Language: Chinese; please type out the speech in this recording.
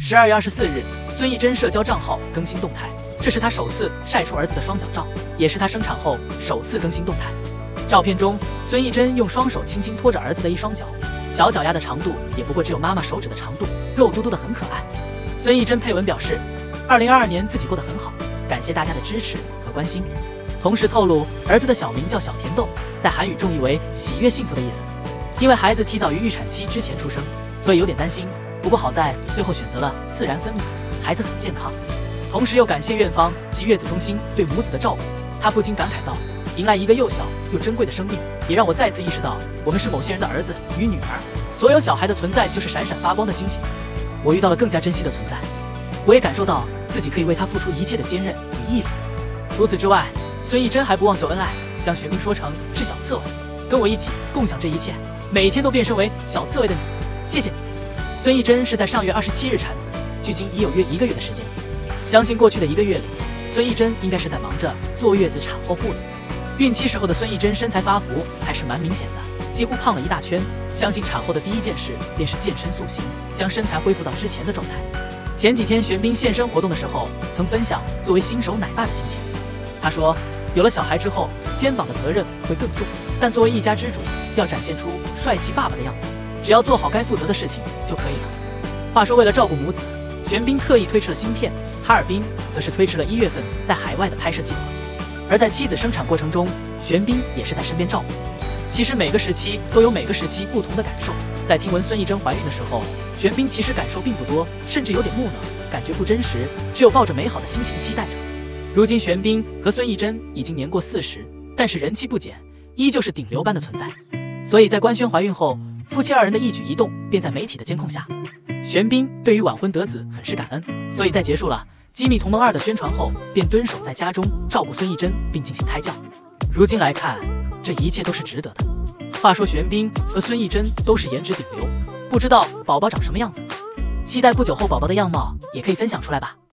12月24日，孙艺珍社交账号更新动态，这是她首次晒出儿子的双脚照，也是她生产后首次更新动态。照片中，孙艺珍用双手轻轻托着儿子的一双脚，小脚丫的长度也不过只有妈妈手指的长度，肉嘟嘟的很可爱。孙艺珍配文表示，2022年自己过得很好，感谢大家的支持和关心。同时透露，儿子的小名叫小甜豆，在韩语中译为喜悦幸福的意思。因为孩子提早于预产期之前出生，所以有点担心，不过好在最后选择了自然分娩，孩子很健康。同时又感谢院方及月子中心对母子的照顾，他不禁感慨道，迎来一个又小又珍贵的生命，也让我再次意识到我们是某些人的儿子与女儿，所有小孩的存在就是闪闪发光的星星，我遇到了更加珍惜的存在，我也感受到自己可以为他付出一切的坚韧与毅力。除此之外，孙艺珍还不忘秀恩爱，将玄彬说成是小刺猬，跟我一起共享这一切，每天都变身为小刺猬的你，谢谢你。孙艺珍是在上月27日产子，距今已有约1个月的时间，相信过去的1个月里，孙艺珍应该是在忙着坐月子产后护理。孕期时候的孙艺珍身材发福还是蛮明显的，几乎胖了一大圈，相信产后的第一件事便是健身塑形，将身材恢复到之前的状态。前几天玄彬现身活动的时候，曾分享作为新手奶爸的心情。他说，有了小孩之后，肩膀的责任会更重，但作为一家之主，要展现出帅气爸爸的样子，只要做好该负责的事情就可以了。话说，为了照顾母子，玄彬特意推迟了新片，哈尔滨则是推迟了1月份在海外的拍摄计划。而在妻子生产过程中，玄彬也是在身边照顾。其实每个时期都有每个时期不同的感受。在听闻孙艺珍怀孕的时候，玄彬其实感受并不多，甚至有点木讷，感觉不真实，只有抱着美好的心情期待着。如今玄彬和孙艺珍已经年过40，但是人气不减，依旧是顶流般的存在。所以在官宣怀孕后，夫妻2人的一举一动便在媒体的监控下。玄彬对于晚婚得子很是感恩，所以在结束了《机密同盟2》的宣传后，便蹲守在家中照顾孙艺珍并进行胎教。如今来看，这一切都是值得的。话说玄彬和孙艺珍都是颜值顶流，不知道宝宝长什么样子，期待不久后宝宝的样貌也可以分享出来吧。